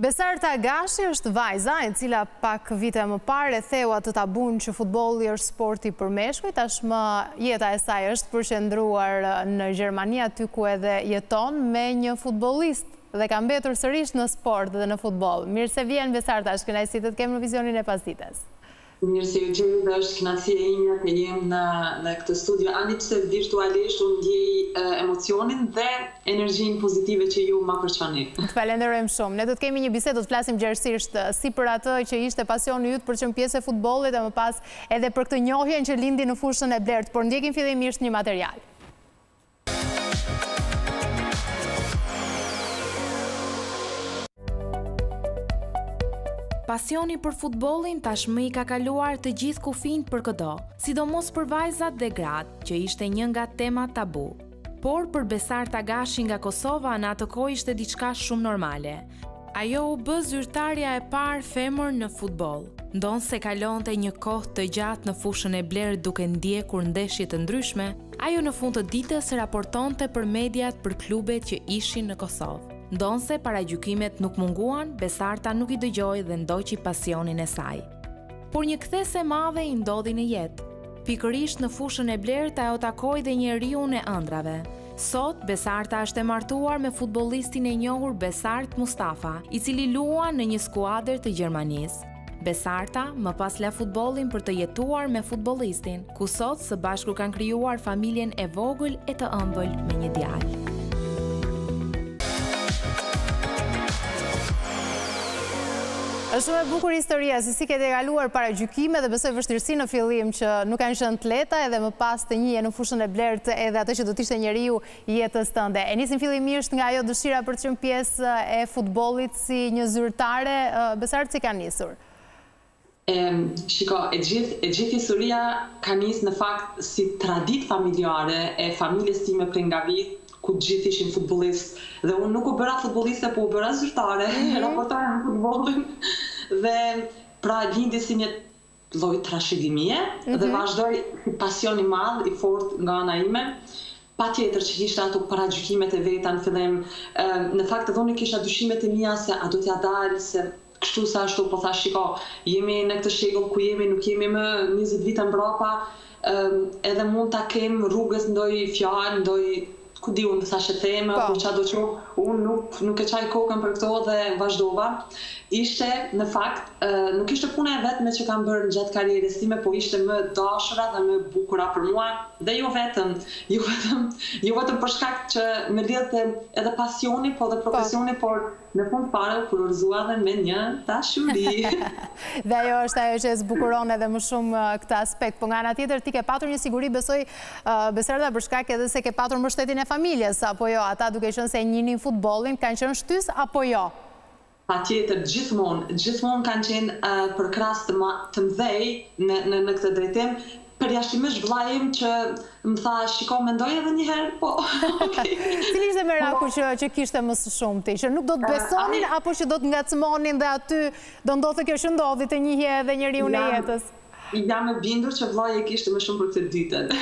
Besarta Gashi është vajza e cila pak vite më parë e theu atë tabun që futbolli është sporti për meshkuj, tashmë jeta e saj është përqendruar në Gjermani, aty ku edhe jeton me një futbollist dhe ka mbetur sërish në sport dhe në futboll. Mirë se vjen Besarta, është kënaqësi të të kemë në vizionin e pasdites. Mirë se ju gjej dhe është kënaqësia ime të jem në këtë studio, ani pse virtualisht unë ndjej emocionin dhe energjinë pozitive që ju ma përçani. Të falenderojmë shumë. Ne do të kemi një bisedë, do të flasim gjerësisht si për atë që ishte pasioni yt për të qenë pjesë e futbollit dhe më pas edhe për këtë njohjen që lindi në fushën e blertë, por ndjekim fillimisht një material. Pasioni për futbollin tashmë i ka kaluar të gjithë kufijt për këdo, sidomos për vajzat dhe gratë, që ishte një nga temat tabu. Por për Besarta Gashi nga Kosova në atë kohë ishte diçka shumë normale. Ajo u bë zyrtarja e parë femër në futboll. Ndonse kalonte një kohë të gjatë në fushën e blerë duke ndjekur ndeshje të ndryshme, ajo në fund të ditës raportonte për mediat për klubet që ishin në Kosovë. Ndonse paragjykimet nuk munguan, Besarta nuk i dëgjoi dhe ndoqi pasionin e saj. Por një kthesë e madhe i ndodhi në jetë. Pikërisht në fushën e blerët ajo takoi dhe njeriun e ëndrave. Sot Besarta është e martuar me futbollistin e njohur Besart Mustafa, i cili luan në një skuadër të Gjermanisë. Besarta më pas la futbollin për të jetuar me futbollistin, ku sot së bashku kanë krijuar familjen e vogël e të ëmbël me një djalë. Është shumë e bukur historia, se si kete kaluar paragjykime dhe besoj vështirësi në fillim që nuk kanë qenë të lehta edhe më pas të njihje në fushën e blertë edhe atë që do të ishte njeriu i jetës tënde. E nisim fillimisht nga ajo dëshira për të qenë pjesë e futbollit si një zyrtare, Besart, si ka nisur? Shiko, e gjithë historia ka nisur në fakt si traditë familjare e familjes time prej nga vit, ku gjithë ishin futbollist dhe unë nuk u bëra futbolliste, po u bëra zyrtare, raportoja në futbollin dhe pra lindi si një lloj trashëgimie dhe vazhdoi pasion i madh, i fortë nga ana ime. Patjetër që kishte ato paragjykimet e veta në fillim, në fakt edhe unë kisha dyshimet e mia se a do t'ja dal, se kështu sa ashtu, po thash shiko, jemi në këtë shekull ku jemi, nuk jemi më 20 vite mbrapa, edhe mund ta kem rrugës ndoj fjalë, ndoj ku di unë thashe theme, por qa do që unë nuk e qaj kokën për këto dhe vazhdova. Ishte, në fakt, nuk ishte puna e vetme që kam bërë në gjatë karrierës time, po ishte më dashura dhe më bukura për mua, dhe jo vetëm për shkak që me lidhte edhe pasioni, po dhe profesioni, por në fund fare u kurorëzua dhe me një dashuri. Dhe ajo është ajo që e zbukuron edhe më shumë këtë aspekt, po nga ana tjetër ti ke patur një siguri, besoj, Besarta, për shkak edhe se ke patur mbështetjen e familjes, apo jo, ata duke qenë se njihnin futbollin, kanë qenë shtys apo jo? Patjetër, gjithmonë kanë qenë për krahas të mëdhej në këtë drejtim. Përjashtimisht vllai im që më tha, shiko, mendoj edhe një herë, po. Cili ishte meraku që kishte më së shumti, që nuk do të besonin apo që do të ngacmonin dhe aty do ndodhte kjo që ndodhi të njihje edhe njeriu në jetës? Jam e bindur që vllai e kishte më shumë për këtë ditën.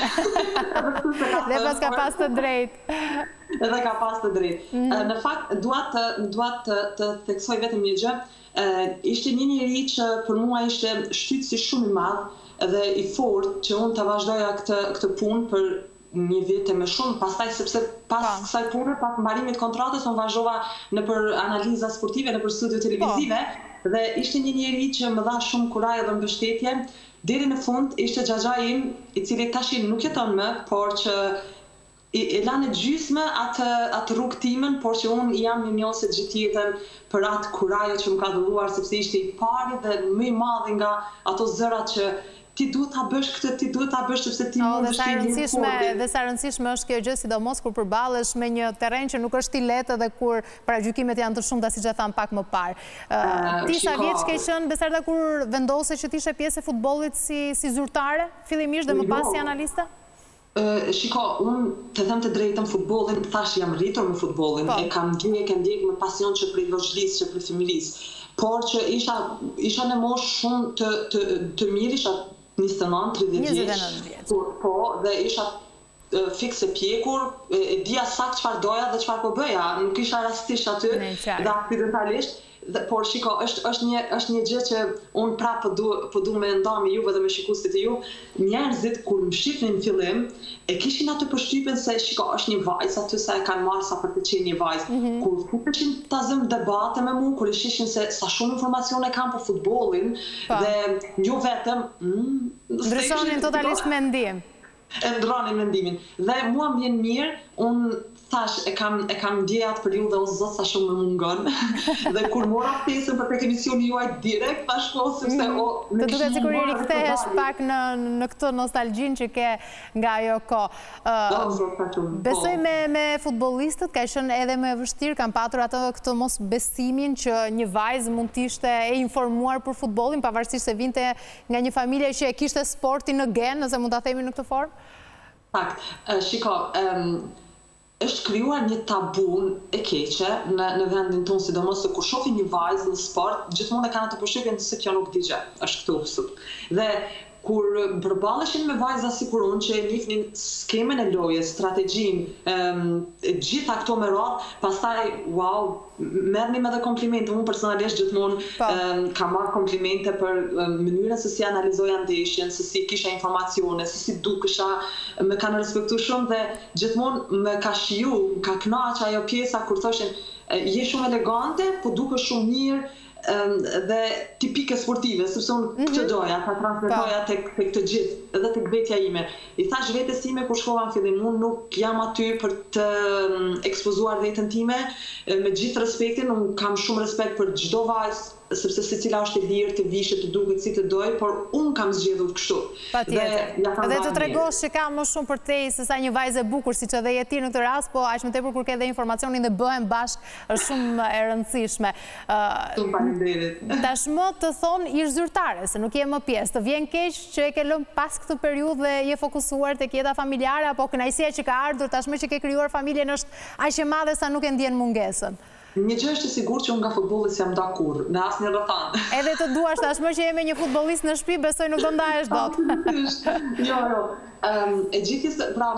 Dhe pas ka pas të drejtë. Edhe ka pas të drejtë. Në fakt, dua të theksoj vetëm një gjë. Ishte një njeri që për mua ishte shtytësi shumë i madh dhe i fortë që unë të vazhdoja këtë punë për një vit e më shumë, pastaj sepse pas kësaj pune, pas mbarimit kontratës, unë vazhdova në për analiza sportive, në për studio televizive, dhe ishte një njeri që më dha shumë kuraj dhe mbështetje. Deri në fund ishte xhaxha im, i cili tash nuk jeton më, por që e lanë gjysmë atë rrugtimin, por që unë jam një njohëse gjithë jetën për atë kurajo që më ka dhëruar, sepse ishte i pari dhe më i madhi nga ato zërat që ti duhet ta bësh këtë, ti duhet ta bësh sepse ti mund të shkëlqyesh. Dhe sa rëndësishme është kjo gjë, sidomos kur përballesh me një terren që nuk është i lehtë dhe kur paragjykimet janë të shumta, siç e tham pak më parë. Ti sa vjeç ke qenë, Besarta, kur vendose që ti ishe pjesë e futbollit si zyrtare, fillimisht dhe më pas si analiste? Shiko, unë të them të drejtën futbollin, thash jam rritur me futbollin, e kam ndjek me pasion që prej vogëlisë, që prej fëmirisë, por që isha në moshë shumë të mirë, isha 29-30 vjeç, po, dhe isha fikse pjekur, e dija sakt çfarë doja dhe çfarë po bëja, nuk isha rastisht aty dhe aksidentalisht, por shiko, është një gjë që unë prapë po du me nda me juve dhe me shikuesit e ju, njerëzit kur më shifnin në fillim, e kishin atë përshtypjen se shiko, është një vajzë aty se e kanë marrë sa për të qenë një vajzë. Kur futeshin ta zëm debate me mua, kur e shishin se sa shumë informacione kam për futbollin dhe jo vetëm ndryshonin totalisht mendim. E ndronin mendimin. Dhe mua më vjen mirë, unë thash e kam ndjeja atë periudhë dhe o zot sa shumë më mungon. Dhe kur mora pjesën për tek emisioni juaj direkt, thash po sepse të duket sikur i rikthehesh pak në këtë nostalgjinë që ke nga ajo kohë. Besoj me futbollistët ka qenë edhe më e vështirë, kanë patur atë këtë mos besimin që një vajzë mund të ishte e informuar për futbollin, pavarësisht se vinte nga një familje që e kishte sportin në gen, nëse mund ta themi në këtë formë. Fakt, shiko, është krijuar një tabu e keqe në vendin tonë, sidomos se kur shohin një vajzë në sport, gjithmonë e kanë atë përshtypjen se kjo nuk di gjë, është këtu. Dhe kur përballeshin me vajza sikur unë që e njihnin skemën e lojës, strategjinë, gjitha këto me radhë, pastaj wow, merrnim edhe komplimente. Unë personalisht gjithmonë kam marrë komplimente për mënyrën se si analizoja ndeshjen, se si kisha informacione, se si dukesha, më kanë respektuar shumë dhe gjithmonë më ka shiju, ka kënaq ajo pjesa kur thoshin je shumë elegante, po dukesh shumë mirë dhe tipike sportive, sepse unë këtë doja, ta transmetoja tek të gjithë edhe tek vetja ime. I thash vetes time kur shkova në fillim, unë nuk jam aty për të ekspozuar veten time, me gjithë respektin, unë kam shumë respekt për çdo vajzë, sepse secila është e lirë të vishet, të duket si të doj, por unë kam zgjedhur kështu. Patjetër. Dhe të tregosh që ka më shumë për te se sa një vajzë e bukur, siç edhe je ti në këtë rast, po aq më tepër kur ke dhe informacionin dhe bëhen bashkë, është shumë e rëndësishme. Tashmë të thonë ish zyrtare, se nuk je më pjesë. Të vjen keq që e ke lënë pas këtë periudhë dhe je fokusuar tek jeta familjare, apo kënaqësia që ka ardhur tashmë që ke krijuar familjen është aq e madhe sa nuk e ndjen mungesën? Një gjë është e sigurt që unë nga futbolli s'jam nda kurrë, në asnjë rrethon. Edhe të duash tashmë që jemi një futbollist në shtëpi, besoj nuk do ndahesh dot. Jo. E gjithë, pra,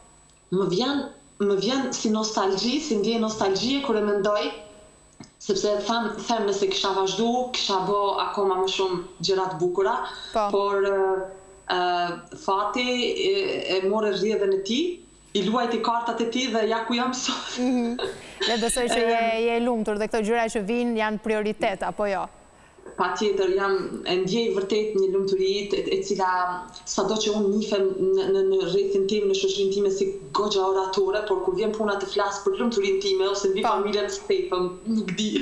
më vjen si nostalgji, si ndjenjë nostalgjie kur e mendoj, sepse them nëse kisha vazhdu, kisha bë akoma më shumë gjëra të bukura, por fati e morë rrjedhën e tij, i luajti kartat e tij dhe ja ku jam sot. Dhe besoj që je lumtur dhe këto gjëra që vijnë janë prioritet, apo jo? Patjetër, e ndjej vërtet një lumturi e cila sado që unë nifem në rrethin tim, në shoqërinë time si goxha oratore, por kur vjen puna të flas për lumturinë time ose mbi familjen stepëm, nuk di.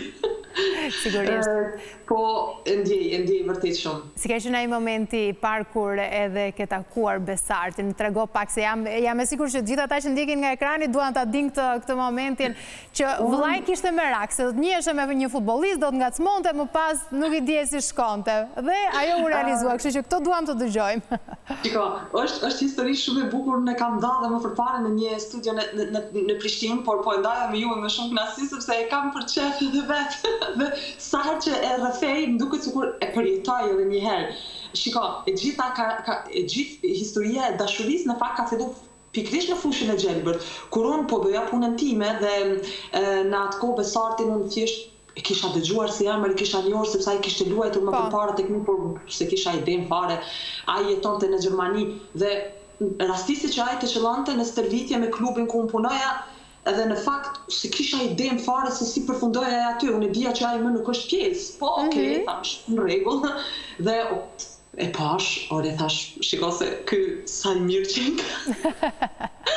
Sigurisht. Po ndjej vërtet shumë. Si ka qenë ai momenti i parë kur edhe ke takuar Besartin? Trego pak se jam e sigurt që gjithë ata që ndjekin nga ekrani duan ta dinë këtë momentin që vllai kishte merak se do të njiheshe me një futbollist, do të ngacmonte, më pas nuk i dije si shkonte. Dhe ajo u realizua, kështu që këto duam të dëgjojmë. Shiko, është histori shumë e bukur, ne kam dhënë më përpara në një studio në Prishtinë, por po e ndaja me ju me shumë kënaqësi sepse e kam për çef edhe vetë. Dhe sa herë që e rrethej, më duket sikur e përjetoj edhe një herë. Shiko, e gjithë historia e dashurisë në fakt ka filluar pikërisht në fushën e gjelbërt, kur unë po bëja punën time dhe në atë kohë Besartin unë thjesht e kisha dëgjuar se emër, i kisha njohur sepse ai kishte luajtur më përpara tek ne, por se kisha idem fare. Ai jetonte në Gjermani dhe rastisi që ai të qëllonte në stërvitje me klubin ku unë punoja, edhe në fakt se kisha idem fare se si përfundoja aty, unë e dija që ai më nuk është pjesë. Po, okay, thash, në rregull. Dhe e pash, ore thash, shiko se ky sa i mirë qenë.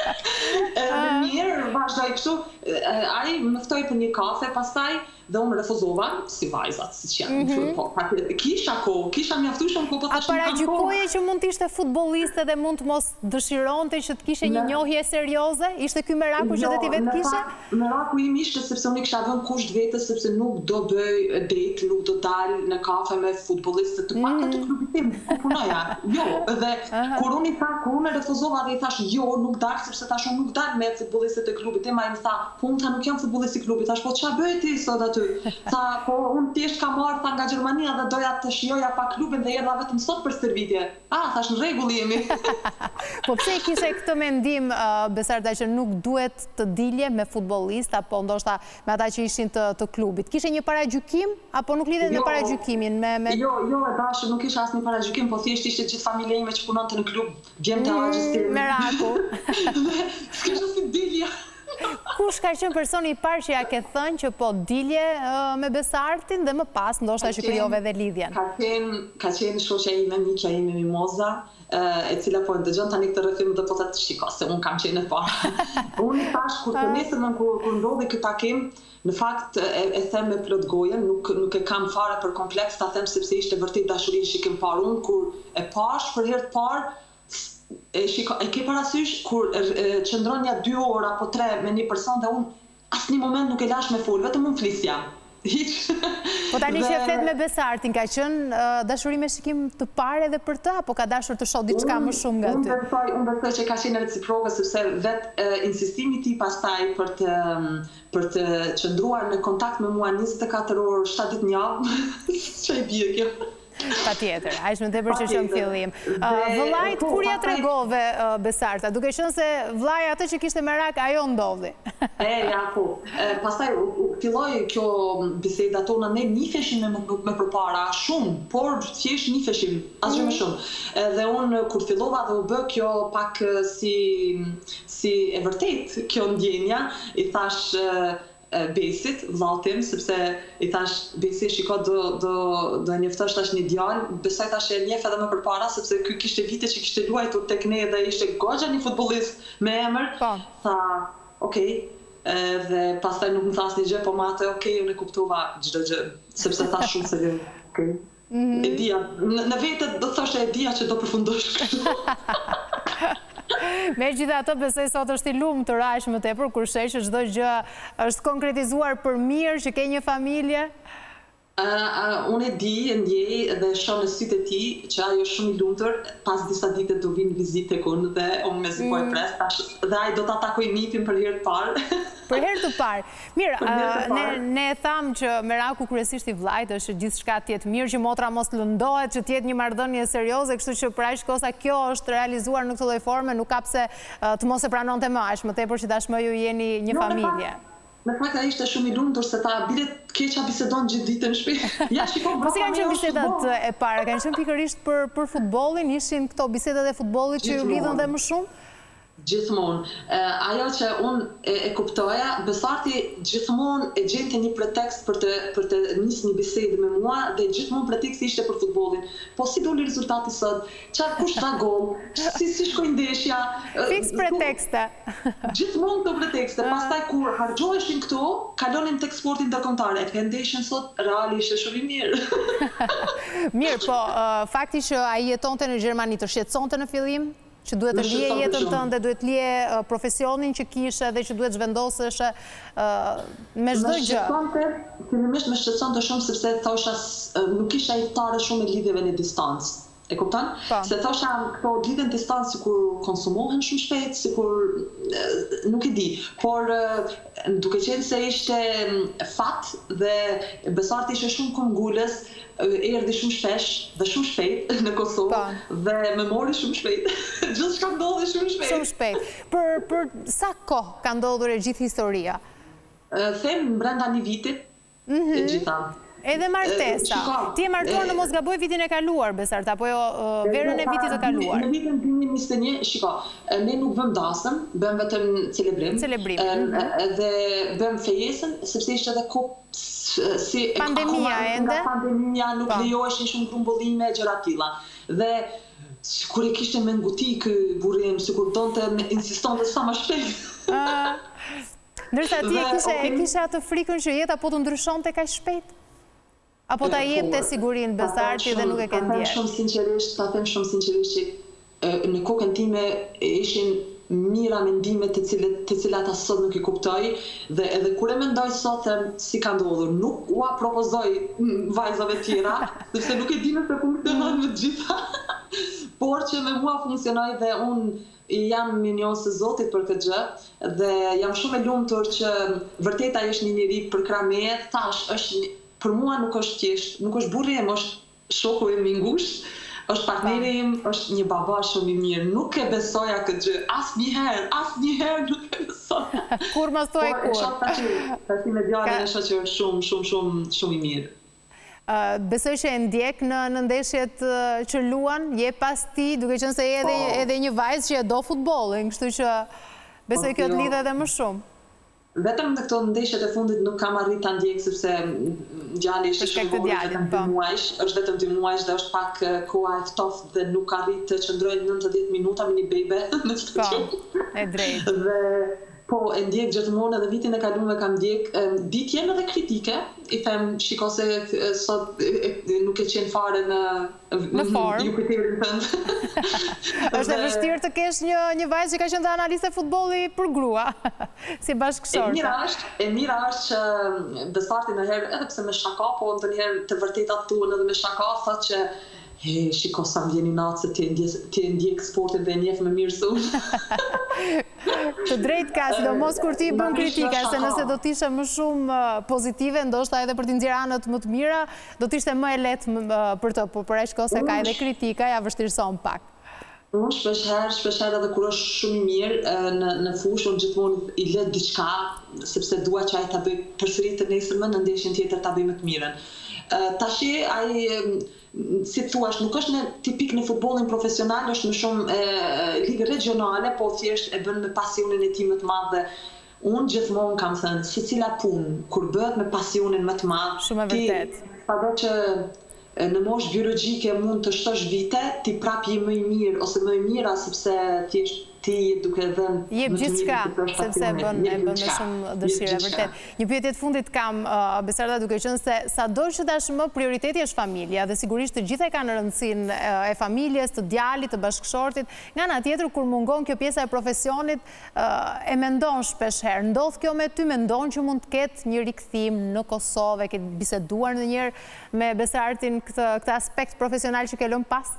Edhe mirë, vazhdoj kështu, ai më ftoi për një kafe, pastaj dhe unë refuzova, si vajzat, si që janë. Kisha mjaftueshëm kohë, po tash nuk kam kohë. A paragjykoje që mund të ishte futbolliste dhe mund të mos dëshironte që të kishe një njohje serioze? Ishte ky meraku që dhe ti vetë kishe? Meraku im ishte sepse unë kisha vënë kusht vetes sepse nuk do bëj date, nuk do dal në kafe me futbolliste të paktën të klubit tim, ku punoja. Jo, dhe kur unë e refuzova dhe i thash jo, nuk dal sepse tash unë nuk dal me futbollistët e klubit tim, ai më tha, po unë nuk jam futbollist i klubit, tash po ç'a bëj ti sot aty? aty. Tha, po unë thjesht kam ardhur nga Gjermania dhe doja të shijoja pa klubin dhe erdha vetëm sot për stërvitje. Thash në rregull jemi. Po pse kishe këtë mendim, Besarta, që nuk duhet të dilje me futbollist apo ndoshta me ata që ishin të klubit? Kishe një paragjykim apo nuk lidhet me paragjykimin? Jo, e dashur, nuk kisha asnjë paragjykim, po thjesht ishte gjithë familja ime që punonte në klub, vjen të agjëstim. Meraku. S'kisha si dilja. Kush ka qenë personi i parë që ja ke thënë që po dilje me Besartin dhe më pas ndoshta që krijove edhe lidhjen? Ka qenë shoqja ime, miqja ime Mimoza, e cila po dëgjon tani këtë rrethim dhe po thotë shiko se unë kam qenë e parë. Unë thash kur të nesërmën kur ndodhi ky takim, në fakt e them me plot gojen, nuk e kam fare për kompleks ta them sepse ishte vërtet dashuri që kem parë unë kur e pash për herë të parë. E ke parasysh kur qëndronja 2 orë apo 3 me një person dhe unë asnjë moment nuk e lash me fol, vetëm unë flisja. Po tani që e flet me Besartin, ka qenë dashuri me shikim të parë edhe për të, apo ka dashur të shoh diçka më shumë nga ty? Unë besoj që ka qenë reciproke, sepse vetë insistimi i tij pastaj për të qëndruar në kontakt me mua 24 orë, 7 ditë në javë, ç'e bie kjo? Patjetër, aq më tepër që në fillim. Vëllait kur ja tregove Besarta, duke qenë se vllai atë që kishte merak, ajo ndodhi. Pastaj filloi kjo biseda tona, ne nifeshim me përpara shumë, por thjesht nifeshim, asgjë më shumë. Edhe unë kur fillova dhe u bë kjo pak si e vërtet kjo ndjenja, i thash Besit, vllau tim, sepse i thash Besi, shiko do e njoftosh tash një djalë, besoj tash e njeh edhe më përpara sepse ky kishte vite që kishte luajtur tek ne dhe ishte goxha një futbollist me emër. Tha, "Okej." Dhe pastaj nuk më tha asnjë gjë, po më atë "Okej, unë e kuptova çdo gjë", sepse thash shumë se "Okej." E dija, në vetë do thoshe e dija që do përfundosh kështu. Megjithatë, besoj sot është i lumtur aq më tepër kur sheh që çdo gjë është konkretizuar për mirë, që ke një familje. Unë e di, e ndjej dhe shoh në sytë e tij që ajo është shumë i lumtur, pas disa ditë do vinë vizitë tek unë dhe unë mezi po e pres tash dhe ai do ta takoj nipin për herë të parë. Për herë të parë. Mirë, ne e tham që meraku kryesisht i vllait është që gjithçka të jetë mirë, që motra mos lëndohet, që të jetë një marrëdhënie serioze, kështu që për aq kosa kjo është realizuar në këtë lloj forme, nuk ka pse të mos e pranonte më aq më tepër që tashmë ju jeni një familje. Në fakt ai ishte shumë i lumtur se ta bilet keqa bisedon gjithë ditën në shtëpi. Ja, shikoj, po si kanë qenë bisedat e para? Kanë qenë pikërisht për futbollin? Ishin këto bisedat e futbollit që ju lidhën dhe më shumë? Gjithmonë. Ajo që unë e kuptoja, Besarti gjithmonë e gjente një pretekst për të nisë një bisedë me mua dhe gjithmonë preteksti ishte për futbollin. Po si doli rezultati sot? Kush dha gol? Si shkoi ndeshja? Fiks pretekste. Gjithmonë këto pretekste. Pastaj kur harxhoheshin këto, kalonin tek sporti ndërkombëtar. E pendeshin sot, Reali ishte shumë i mirë. Mirë, po fakti që ai jetonte në Gjermani të shqetësonte në fillim? Që duhet të lije jetën tënde, duhet të lije profesionin që kishe dhe që duhet zhvendosesh me çdo gjë. Fillimisht më shqetësonte shumë sepse thosha nuk kisha fare shumë me lidhjeve në distancë. E kupton? Se thosha këto lidhje në distancë sikur konsumohen shumë shpejt, sikur nuk e di, por duke qenë se ishte fat dhe Besarti ishte shumë këmbgulës, erdhi shumë shpesh dhe shumë shpejt në Kosovë dhe më mori shumë shpejt. Gjithçka ndodhi shumë shpejt. Shumë shpejt. Për sa kohë ka ndodhur e gjithë historia? Them brenda një viti e gjitha. Edhe martesa. Ti e martuar në mos gaboj vitin e kaluar, Besarta, apo jo verën e vitit të kaluar? Në vitin 2021, shiko, ne nuk bëm dasëm, bëm vetëm celebrim. Dhe bëm fejesën, sepse ishte edhe si pandemia ende. Pandemia nuk lejoheshin shumë grumbullime, gjëra tilla. Dhe kur e kishte me nguti ky burrim, sikur donte insistonte sa më shpejt. Ndërsa ti e kishe atë frikën që jeta po të ndryshonte kaq shpejt? Apo ta jepte sigurinë Besarti dhe nuk e ke ndjerë? Ta them shumë sinqerisht që në kokën time ishin mira mendime të cilat as sot nuk i kuptoj dhe edhe kur e mendoj sot si ka ndodhur, nuk ua propozoj vajzave tjera, sepse nuk e di nëse funksionon me të gjitha. por që me mua funksionoi dhe unë jam minjos e Zotit për këtë gjë dhe jam shumë e lumtur që vërtet ai është një njeri për krah meje, thash, për mua nuk është thjesht, nuk është burri im, është shoku im i ngushtë, është partneri im, është një baba shumë i mirë. Nuk e besoja këtë gjë, asnjëherë nuk e besoja. Kur më thoj kur. Tash me djalin e shoqë shumë i mirë. Besoj që e ndjek në ndeshjet që luan, je pas ti, duke qenë se edhe një vajzë që e do futbollin, kështu që besoj kjo të lidhe edhe më shumë. Vetëm në këto ndeshjet e fundit nuk kam arrit ta ndjek sepse djali ishte shumë i vogël, është vetëm 2 muajsh dhe është pak koha e ftohtë dhe nuk arrit të qëndroj 90 minuta me një bebe në studio. E drejtë. Dhe po e ndjek gjithmonë edhe vitin e kaluar kam ndjek, ditjen edhe kritike, i them shiko se sot nuk e qenë fare në Jupiterin tënd. Është e vështirë të kesh një vajzë që ka qenë dhe analiste futbolli për grua, si bashkëshorte. E mira është që Besarti ndonjëherë, edhe pse me shaka, po ndonjëherë të vërtetat thuhen edhe me shaka, thotë që shiko sa më vjeni natë se ti e ndjek sportin dhe e njeh më mirë se unë. Të drejtë ka, sidomos kur ti bën kritika, se nëse do t'ishe më shumë pozitive, ndoshta edhe për t'i nxjerrë anët më të mira, do t'ishte më e lehtë për të, por për aq kohë se ka edhe kritika, ja vështirëson pak. Unë shpeshherë edhe kur është shumë i mirë në fushë, unë gjithmonë i lë diçka, sepse dua që ai ta bëj përsëri të nesërmen në ndeshjen tjetër ta bëj më të mirën. Tashi ai si thuash, nuk është tipik në futbollin profesional, është në shumë ligë regionale, po thjesht e bën me pasionin e tij më të madh dhe unë gjithmonë kam thënë, secila punë kur bëhet me pasionin më të madh, shumë e vërtet. Sado që në moshë biologjike mund të shtosh vite, ti prap je më i mirë ose më i mira sepse thjesht ti duke dhënë jep gjithçka, sepse bën me shumë dëshirë, vërtet. Një pyetje të fundit kam, Besarda, duke qenë se sado që tashmë prioriteti është familja dhe sigurisht të gjitha kanë rëndësinë e familjes, të djalit, të bashkëshortit. Nga ana tjetër, kur mungon kjo pjesa e profesionit, e mendon shpeshherë. Ndodh kjo me ty, mendon që mund të ketë një rikthim në Kosovë, ke biseduar ndonjëherë me Besartin këtë aspekt profesional që ke lënë pas?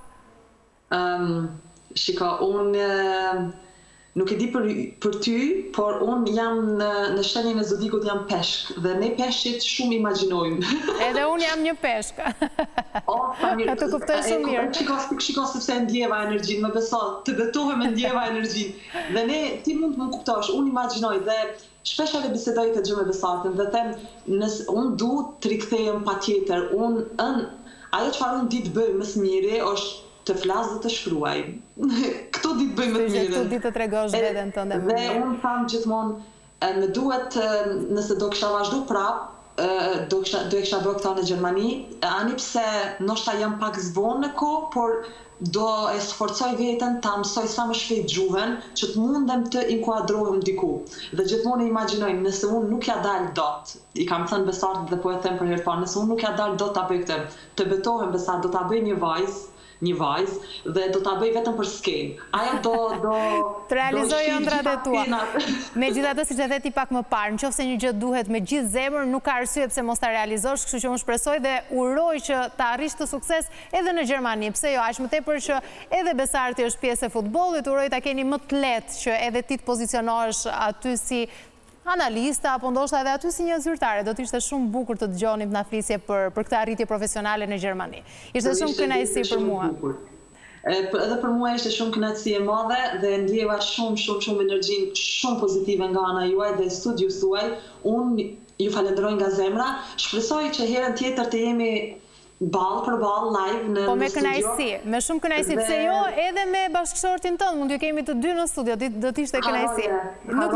Shiko, unë nuk e di për ty, por unë jam në shenjën e zodikut jam peshk, dhe ne peshqit shumë imagjinojmë. Edhe unë jam një peshk. Ka të kuptoj shumë mirë. Shiko sepse ndjeva energjinë, më beso, të betohem e ndjeva energjinë. Dhe ne, ti mund të më kuptosh, unë imagjinoj dhe shpesh edhe bisedoj këtë gjë me Besartin dhe them, unë du të rikthehem patjetër, ajo çfarë unë di të bëj më së miri është të flas dhe të shkruaj. Këto ditë bëj më të mirë. Këto ditë të tregosh veten tënde më mirë. Dhe unë tham gjithmonë, më duhet, nëse do kisha vazhdu prap, do e kisha bërë këta në Gjermani, ani pse ndoshta jam pak zvonë në kohë, por do e sforcoj veten ta mësoj sa më shpejt gjuhën, që të mundem të inkuadrohem diku. Dhe gjithmonë e imagjinoj, nëse unë nuk ja dal dot, i kam thënë Besartit dhe po e them për herë parë, nëse unë nuk ja dal dot ta bëj këtë, të betohem Besart, do ta bëj një vajzë dhe do ta bëj vetëm për skenë. Ajo do të realizoj ëndrat e tua. Megjithatë, siç e the ti pak më parë, nëse një gjë duhet me gjithë zemër, nuk ka arsye pse mos ta realizosh, kështu që unë shpresoj dhe uroj që ta arrish të sukses edhe në Gjermani. Pse jo, aq më tepër që edhe Besarti është pjesë e futbollit, uroj ta keni më të lehtë që edhe ti të pozicionohesh aty si analista, apo ndoshta edhe aty si një zyrtare. Do të ishte shumë bukur të dëgjonim të na flisje për këtë arritje profesionale në Gjermani. Ishte shumë kënaqësi për mua. Edhe për mua ishte shumë kënaqësi e madhe dhe ndjeva shumë energjinë shumë pozitive nga ana juaj dhe studios tuaj. Unë ju falenderoj nga zemra. Shpresoj që herën tjetër të jemi ball për ball live në studio. Po me kënaqësi, me shumë kënaqësi, pse jo edhe me bashkëshortin tënd, mund t'ju kemi të dy në studio, do të ishte kënaqësi. Nuk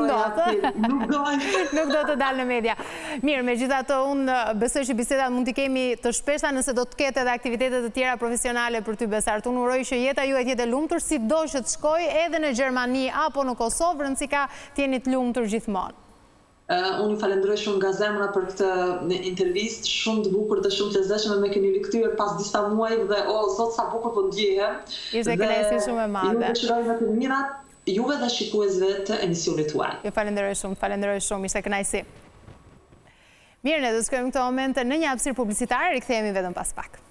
do të dalë në media. Mirë, megjithatë unë besoj që bisedat mund t'i kemi të shpeshta nëse do të ketë edhe aktivitete të tjera profesionale për ty, Besart. Unë uroj që jeta juaj të jetë e lumtur, sido që të shkojë edhe në Gjermani apo në Kosovë, rëndësi ka të jeni të lumtur gjithmonë. Unë ju falenderoj shumë nga zemra për këtë intervistë, shumë të bukur dhe shumë të lezetshme, me keni rikthyer pas disa muaj dhe zot sa bukur po ndjehem. Ishte kënaqësi shumë e madhe. Ju dëshiroj më të mirat, juve dhe shikuesve të emisionit tuaj. Ju falenderoj shumë, ishte kënaqësi. Mirë, ne do të shkojmë këtë moment në një hapësirë publicitare, rikthehemi vetëm pas pak.